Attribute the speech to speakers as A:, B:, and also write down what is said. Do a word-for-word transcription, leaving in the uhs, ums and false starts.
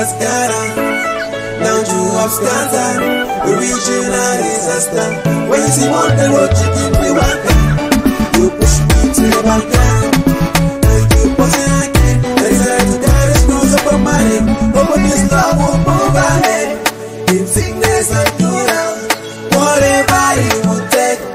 A: mascara. Down to obscata, original disaster. When you see mountain road chicken, we want it. You push me to the Balkan, and you push it again. There is a to carry screws up on my head. Open this love up overhead. In sickness and dural, whatever you would take.